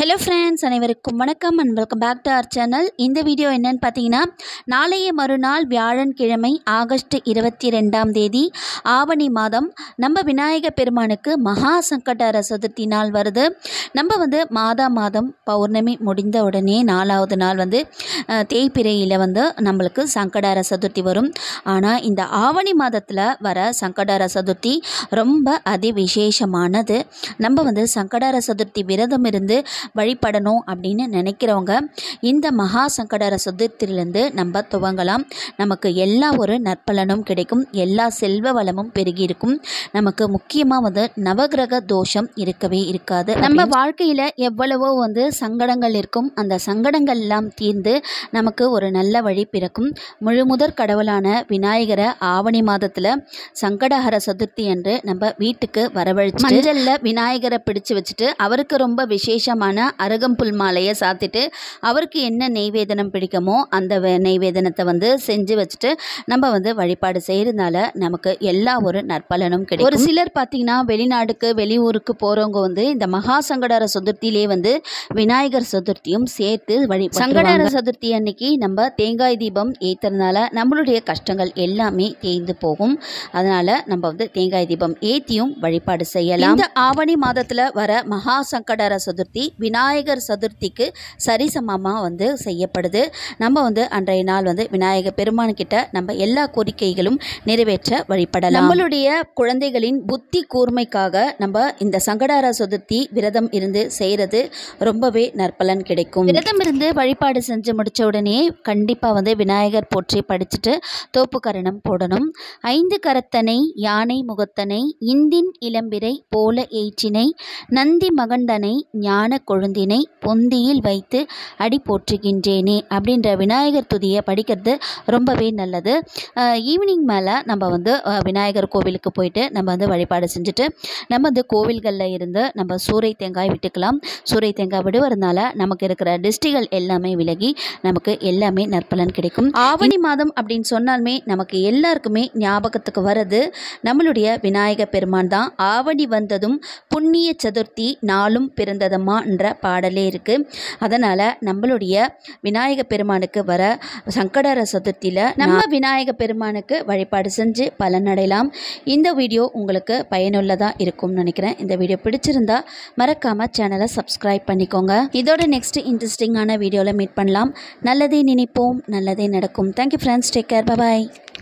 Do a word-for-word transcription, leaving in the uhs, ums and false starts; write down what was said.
Hello friends, அனைவருக்கும் வணக்கம் and welcome back to our channel. இந்த வீடியோ என்னன்னு பார்த்தீங்கன்னா, நாளைய மறுநாள் வியாழன்கிழமை ஆகஸ்ட் இருபத்தி ரெண்டாம் தேதி ஆவணி மாதம் நம்ம விநாயக பெருமானுக்கு மகா சங்கடஹர சதுர்த்தி நாள் வருது. நம்ம வந்து மாதா மாதம் பௌர்ணமி முடிந்த உடனே நாலாவது நாள் வந்து தேய்பிரையில் வந்து நம்மளுக்கு சங்கடஹர சதுர்த்தி வரும். ஆனால் இந்த ஆவணி மாதத்தில் வர சங்கடஹர சதுர்த்தி ரொம்ப அதி விசேஷமானது. நம்ம வந்து சங்கடஹர சதுர்த்தி விரதம் இருந்து வழிபடணும் அப்படின்னு நினைக்கிறவங்க இந்த மகா சங்கடஹர சதுர்த்தியிலிருந்து நம்ம துவங்கலாம். நமக்கு எல்லா ஒரு நற்பலனும் கிடைக்கும், எல்லா செல்வ வளமும் பெருகி இருக்கும். நமக்கு முக்கியமாக வந்து நவகிரக தோஷம் இருக்கவே இருக்காது. நம்ம வாழ்க்கையில் எவ்வளவோ வந்து சங்கடங்கள் இருக்கும், அந்த சங்கடங்கள் எல்லாம் தீர்ந்து நமக்கு ஒரு நல்ல வழி பிறக்கும். முழுமுதற் கடவுளான விநாயகரை ஆவணி மாதத்தில் சங்கடஹர சதுர்த்தி என்று நம்ம வீட்டுக்கு வரவழைச்சு மஞ்சளில் விநாயகரை பிடிச்சு வச்சுட்டு அவருக்கு ரொம்ப விசேஷமான அருகம்புல் மாலையை சாத்திட்டு அவருக்கு என்ன நெய்வேதனம் பிடிக்குமோ அந்த நெய்வேதனத்தை வந்து செஞ்சு வச்சுட்டு நம்ம வந்து வழிபாடு செய்கிறதுனால நமக்கு எல்லா ஒரு நற்பலனும் கிடைக்கும். ஒரு சிலர் பார்த்தீங்கன்னா வெளிநாடுக்கு வெளியூருக்கு போகிறவங்க வந்து இந்த மகா சங்கடஹர சதுர்த்தியிலே வந்து விநாயகர் சதுர்த்தியும் சேர்த்து வழி சங்கடஹர சதுர்த்தி அன்னைக்கு நம்ம தேங்காய் தீபம் ஏற்றுறதுனால நம்மளுடைய கஷ்டங்கள் எல்லாமே தேய்ந்து போகும். அதனால் நம்ம வந்து தேங்காய் தீபம் ஏற்றியும் வழிபாடு செய்யலாம். இந்த ஆவணி மாதத்தில் வர மகா சங்கடஹர சதுர்த்தி விநாயகர் சதுர்த்திக்கு சரிசமமாக வந்து செய்யப்படுது. நம்ம வந்து அன்றைய நாள் வந்து விநாயகர் பெருமான்கிட்ட நம்ம எல்லா கோரிக்கைகளும் நிறைவேற்ற வழிபடலாம். நம்மளுடைய குழந்தைகளின் புத்தி கூர்மைக்காக நம்ம இந்த சங்கடஹர சதுர்த்தி விரதம் இருந்து செய்கிறது ரொம்பவே நற்பலன் கிடைக்கும். விரதம் இருந்து வழிபாடு செஞ்சு முடிச்ச உடனே கண்டிப்பாக வந்து விநாயகர் போற்றி படிச்சுட்டு தோப்பு கரணம் போடணும். ஐந்து கரத்தனை யானை முகத்தனை இந்தின் இளம்பிரை போல ஏற்றினை நந்தி மகண்டனை ஞான கொழுந்தினை பொந்தியில் வைத்து அடி போற்றுகின்றேனே அப்படின்ற விநாயகர் துதியை படிக்கிறது ரொம்பவே நல்லது. ஈவினிங் மேலே நம்ம வந்து விநாயகர் கோவிலுக்கு போயிட்டு நம்ம வந்து வழிபாடு செஞ்சுட்டு நம்ம வந்து கோவில்களில் இருந்து நம்ம சூறை தேங்காய் விட்டுக்கலாம். சூறை தேங்காய் விடுவதனால நமக்கு இருக்கிற டிஸ்டிகள் எல்லாமே விலகி நமக்கு எல்லாமே நற்பலன் கிடைக்கும். ஆவணி மாதம் அப்படின்னு சொன்னாலுமே நமக்கு எல்லாருக்குமே ஞாபகத்துக்கு வர்றது நம்மளுடைய விநாயக பெருமான் தான். ஆவணி வந்ததும் புண்ணிய சதுர்த்தி நாளும் பிறந்ததம்மா என்ற பாடலே இருக்குது. அதனால் நம்மளுடைய விநாயக பெருமானுக்கு வர சங்கடஹர சதுர்த்தியில் நம்ம விநாயக பெருமானுக்கு வழிபாடு செஞ்சு பலனடையலாம். இந்த வீடியோ உங்களுக்கு பயனுள்ளதாக இருக்கும்னு நினைக்கிறேன். இந்த வீடியோ பிடிச்சிருந்தா மறக்காமல் சேனலை சப்ஸ்கிரைப் பண்ணிக்கோங்க. இதோட நெக்ஸ்ட் இன்ட்ரெஸ்டிங்கான வீடியோவில் மீட் பண்ணலாம். நல்லதே நினைப்போம், நல்லதே நடக்கும். தேங்க்யூ ஃப்ரெண்ட்ஸ், டேக் கேர், பாய்.